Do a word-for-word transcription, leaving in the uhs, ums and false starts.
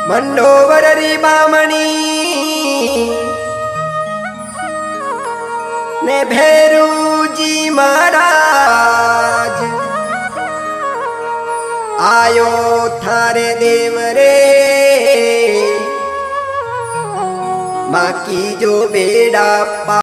मंडोवर री बामणी ने भैरू जी महाराज आयो थारे देव रे माँ की जो बेड़ा पा